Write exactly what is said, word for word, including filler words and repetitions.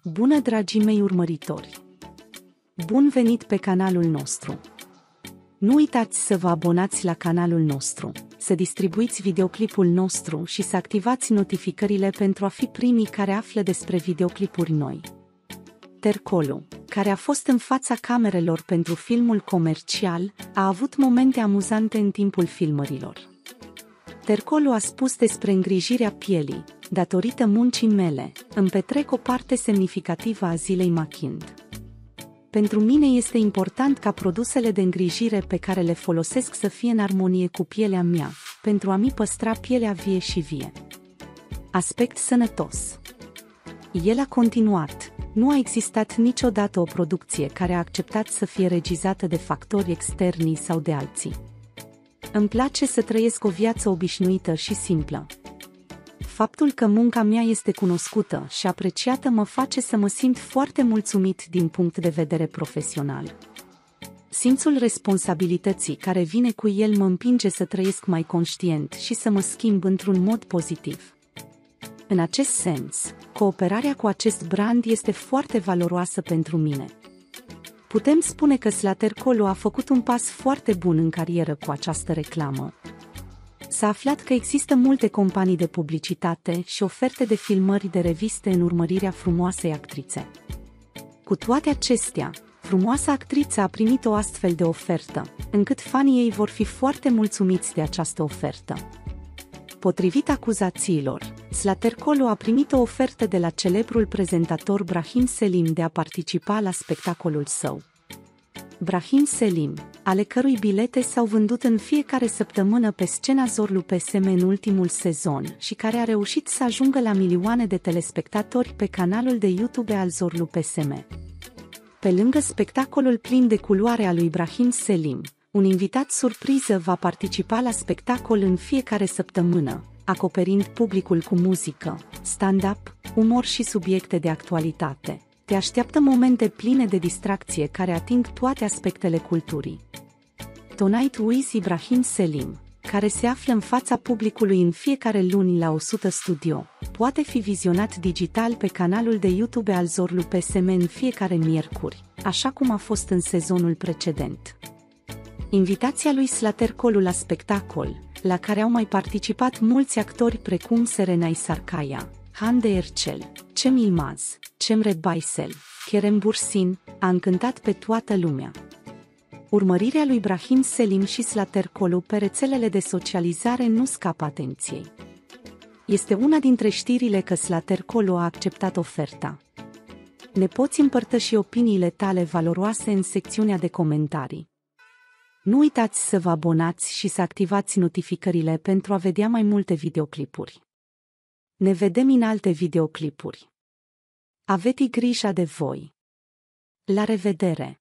Bună, dragii mei urmăritori! Bun venit pe canalul nostru! Nu uitați să vă abonați la canalul nostru, să distribuiți videoclipul nostru și să activați notificările pentru a fi primii care află despre videoclipuri noi. Tercolu, care a fost în fața camerelor pentru filmul comercial, a avut momente amuzante în timpul filmărilor. Tercolu a spus despre îngrijirea pielii: datorită muncii mele, îmi petrec o parte semnificativă a zilei machind. Pentru mine este important ca produsele de îngrijire pe care le folosesc să fie în armonie cu pielea mea, pentru a-mi păstra pielea vie și vie. Aspect sănătos. El a continuat: nu a existat niciodată o producție care a acceptat să fie regizată de factori externi sau de alții. Îmi place să trăiesc o viață obișnuită și simplă. Faptul că munca mea este cunoscută și apreciată mă face să mă simt foarte mulțumit din punct de vedere profesional. Simțul responsabilității care vine cu el mă împinge să trăiesc mai conștient și să mă schimb într-un mod pozitiv. În acest sens, cooperarea cu acest brand este foarte valoroasă pentru mine. Putem spune că Tercolu a făcut un pas foarte bun în carieră cu această reclamă. S-a aflat că există multe companii de publicitate și oferte de filmări de reviste în urmărirea frumoasei actrițe. Cu toate acestea, frumoasa actriță a primit o astfel de ofertă, încât fanii ei vor fi foarte mulțumiți de această ofertă. Potrivit acuzațiilor, Tercolu a primit o ofertă de la celebrul prezentator Brahim Selim de a participa la spectacolul său. Brahim Selim, ale cărui bilete s-au vândut în fiecare săptămână pe scena Zorlu P S M în ultimul sezon și care a reușit să ajungă la milioane de telespectatori pe canalul de YouTube al Zorlu P S M. Pe lângă spectacolul plin de culoare al lui Brahim Selim, un invitat surpriză va participa la spectacol în fiecare săptămână, acoperind publicul cu muzică, stand-up, umor și subiecte de actualitate. Te așteaptă momente pline de distracție care ating toate aspectele culturii. Tonight with Brahim Selim, care se află în fața publicului în fiecare luni la o sută Studio, poate fi vizionat digital pe canalul de YouTube al Zorlu P S M în fiecare miercuri, așa cum a fost în sezonul precedent. Invitația lui Tercolu la spectacol, la care au mai participat mulți actori precum Serenay Sarkaya, Hande Erçel, Cem Yılmaz, Cemre Baysel, Kerem Bürsin, a încântat pe toată lumea. Urmărirea lui Brahim Selim și Tercolu pe rețelele de socializare nu scapă atenției. Este una dintre știrile că Tercolu a acceptat oferta. Ne poți împărtăși opiniile tale valoroase în secțiunea de comentarii. Nu uitați să vă abonați și să activați notificările pentru a vedea mai multe videoclipuri. Ne vedem în alte videoclipuri. Aveți grijă de voi. La revedere!